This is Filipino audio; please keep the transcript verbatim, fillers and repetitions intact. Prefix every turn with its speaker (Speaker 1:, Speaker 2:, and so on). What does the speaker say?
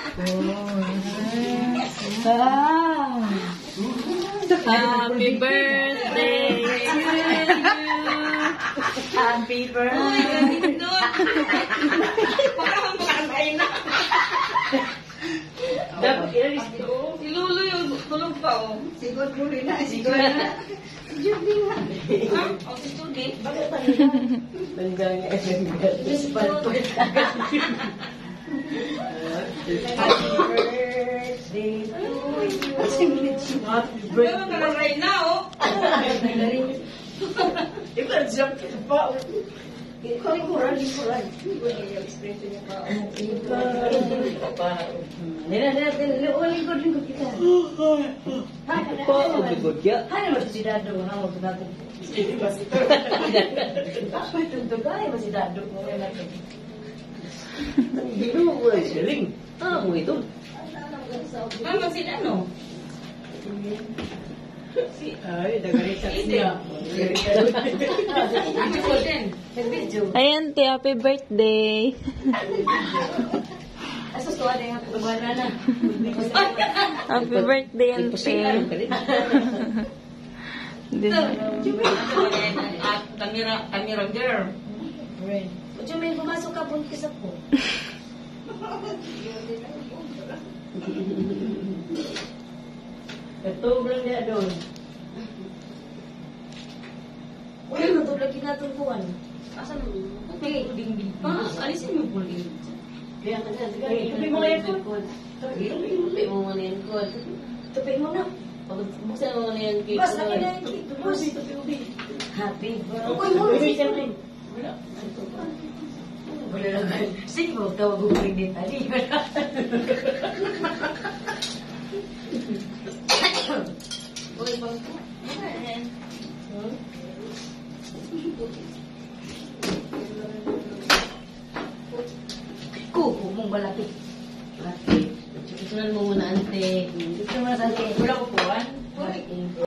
Speaker 1: Ah.
Speaker 2: Happy birthday to you.
Speaker 1: Happy birthday.
Speaker 2: Parang makakabay na.
Speaker 1: Dapat ilalis ko.
Speaker 2: Si Lulu yung tulog pa, oh.
Speaker 1: Sigod mo rin na. Sigod na.
Speaker 2: Judy nga. Ha? O, si Judy.
Speaker 1: Bakit pa nila? Tanggal nga. Just palpot. Happy birthday to you. Happy
Speaker 2: Pero nalagay na, oh.
Speaker 1: Ikaw, jump pa. Ikaw, ikuran, ikuran. Nila, nila, nila. Uling ko rin ko kita.
Speaker 3: Pa, ubigod ya.
Speaker 1: Ano mas si Dado? Ano mas si Dado? Ako itong tugay, mas si Dado.
Speaker 3: Hindi mo ay siling. Ah, mo ito.
Speaker 2: Mama, sila, no?
Speaker 1: Ay, dagarit sa siya.
Speaker 2: Video din.
Speaker 1: Video.
Speaker 4: Ayan, te, happy birthday.
Speaker 1: Asos ko ano yung pagbawa na.
Speaker 4: Happy birthday, ante.
Speaker 2: At camera, camera girl.
Speaker 1: Ujo may pumasok ka buntis ako. Ito lang niya doon. Uy, natulog kinatulpuan.
Speaker 2: Asan mo? Okay, ding-ding pa. Alisin mo po rin.
Speaker 1: Kaya ka na, tupi mo ngayon ko.
Speaker 3: Tupi mo muna yan ko.
Speaker 1: Tupi mo na.
Speaker 3: Buksan mo muna yan cake.
Speaker 1: Basta ka na yung cake. Tupi. Happy birthday. Uy, mo na. Wala. Wala lang. Sige mo, tawag ko rin din. Ali, wala.
Speaker 2: Uy, bang po.
Speaker 1: Kuko mong balapit.
Speaker 3: Ate, susunan mo muna ante.
Speaker 1: Gusto mo na sa akin. Wala ko po, ah.